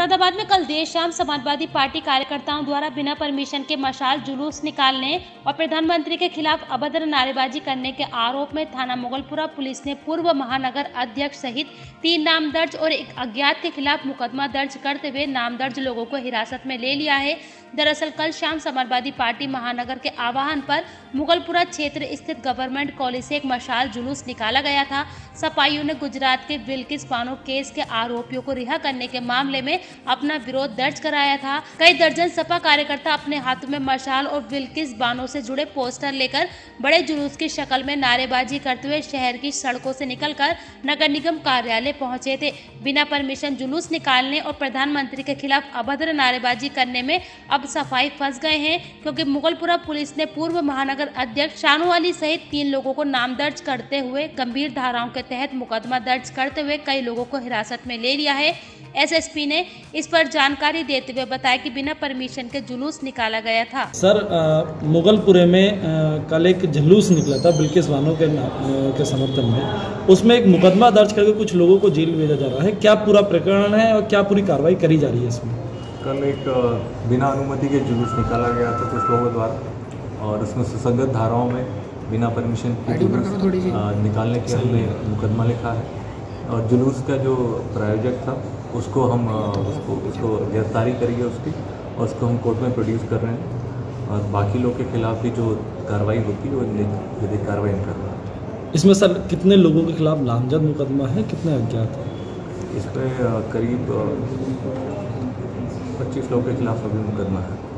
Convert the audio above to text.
मुरादाबाद में कल देर शाम समाजवादी पार्टी कार्यकर्ताओं द्वारा बिना परमिशन के मशाल जुलूस निकालने और प्रधानमंत्री के खिलाफ अभद्र नारेबाजी करने के आरोप में थाना मुगलपुरा पुलिस ने पूर्व महानगर अध्यक्ष सहित 3 नामदर्ज और एक अज्ञात के खिलाफ मुकदमा दर्ज करते हुए नामदर्ज लोगों को हिरासत में ले लिया है। दरअसल कल शाम समाजवादी पार्टी महानगर के आह्वान पर मुगलपुरा क्षेत्र स्थित गवर्नमेंट कॉलेज से एक मशाल जुलूस निकाला गया था। सपाइयों ने गुजरात के बिल्किस बानो केस के आरोपियों को रिहा करने के मामले में अपना विरोध दर्ज कराया था। कई दर्जन सपा कार्यकर्ता अपने हाथों में मशाल और बिल्किस बानो से जुड़े पोस्टर लेकर बड़े जुलूस की शक्ल में नारेबाजी करते हुए शहर की सड़कों से निकलकर नगर निगम कार्यालय पहुंचे थे। बिना परमिशन जुलूस निकालने और प्रधानमंत्री के खिलाफ अभद्र नारेबाजी करने में अब सफाई फंस गए हैं, क्योंकि मुगलपुरा पुलिस ने पूर्व महानगर अध्यक्ष शानू अली सहित 3 लोगों को नामदर्ज करते हुए गंभीर धाराओं के तहत मुकदमा दर्ज करते हुए कई लोगों को हिरासत में ले लिया है। एसएसपी ने इस पर जानकारी देते हुए बताया कि बिना परमिशन के जुलूस निकाला गया था। सर, मुगलपुरे में कल एक जुलूस निकला था बिल्किस बानो के समर्थन में। उसमें एक मुकदमा दर्ज करके कुछ लोगों को जेल भेजा जा रहा है। क्या पूरा प्रकरण है और क्या पूरी कार्रवाई करी जा रही है इसमें? कल एक बिना अनुमति के जुलूस निकाला गया था कुछ लोगों द्वारा, और उसमें सुसंगत धाराओं में बिना परमिशन के जुलूस निकालने के हमने मुकदमा लिखा है। और जुलूस का जो प्रायोजक था उसको हम उसको गिरफ्तारी करेंगे उसकी, और उसको हम कोर्ट में प्रोड्यूस कर रहे हैं। और बाकी लोग के खिलाफ भी जो कार्रवाई होती है वो विधिक कार्रवाई कर रहा है। इसमें सर कितने लोगों के खिलाफ नामजद मुकदमा है, कितने अज्ञात है? इस पर करीब 25 लोगों के खिलाफ अभी मुकदमा है।